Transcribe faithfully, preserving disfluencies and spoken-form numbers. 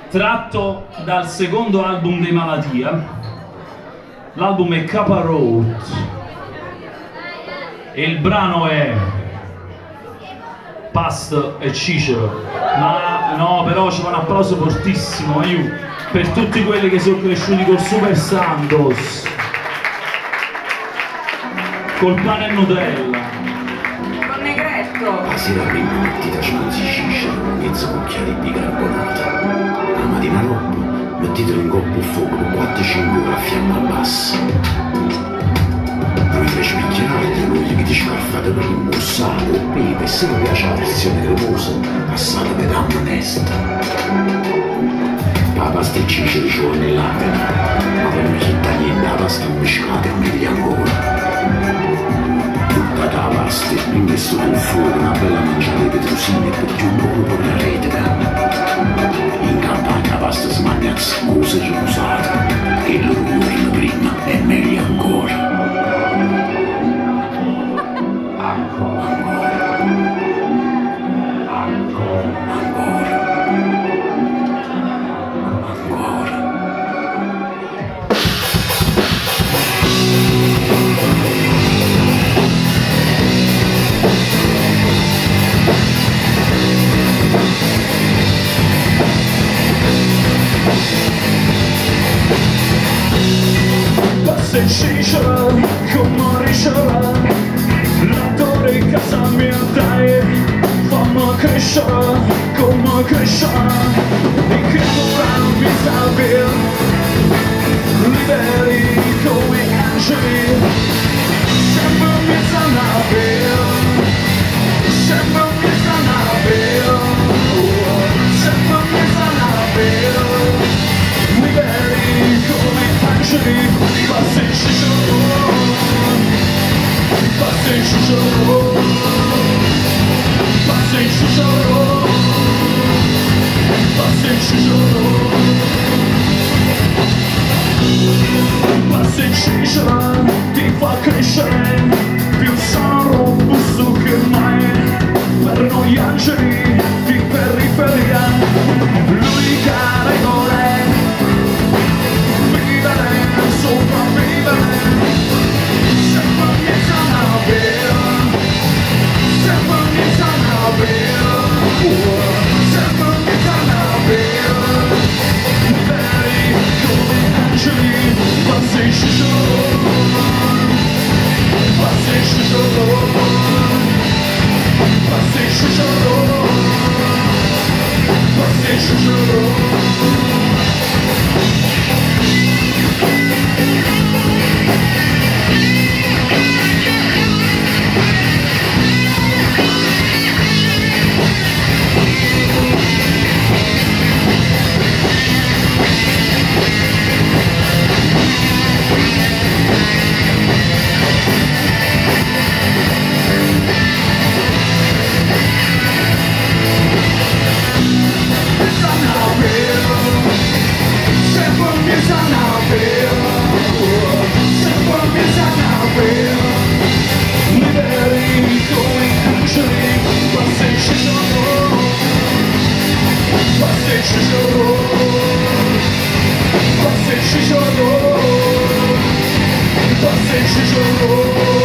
tratto dal secondo album dei Malatia. L'album è Kappa Road e il brano è Past e Cicero. Ma no, però c'è un applauso fortissimo io, per tutti quelli che sono cresciuti col Super Santos, col pane e Nutella, con Negretto. La sera prima mettita smanzi Cicero, mezzo cucchiaio di bicarbonato. La mattina dopo mettitelo in coppa a fuoco per quattro cinque ore a fiamma bassa. Lui invece picchiate, lui che ti scaffate prima, il sale, il pepe, e se vi piace la versione cremosa, passate per damma onesta. La pasta e Cicero ci vuole nell'acqua, ma per noi italiani la pasta miscata è meglio ancora. Tutta la pasta e prima è sotto il fuoco, una bella mangiata di petrosine per più un buono per la rete. In campagna la pasta si mangia scusa e usata, e loro giorno prima è meglio ancora. Pasta e Cicero, come riceve l'attore in casa mia, dai, fammi crescere, come crescere, e che vorrà mi sapere, liberi come angeli, sempre mi stanno a bere, sempre mi stanno a bere, sempre mi stanno a bere, liberi come angeli. Pasta e Cicero, pasta e Cicero, pasta e Cicero, pasta e Cicero, pasta e Cicero ti fa crescere più sano, robusto che mai. Per noi angeli di periferia, l'unica regola è vivere, sopravvivere, sempre mi stanno a bere, sempre mi stanno a bere, sempre mi stanno a bere, liberi come angeli. Pasta e Cicero, pasta e Cicero, pasta e Cicero, pasta e Cicero. Pasta e Cicero, pasta e Cicero.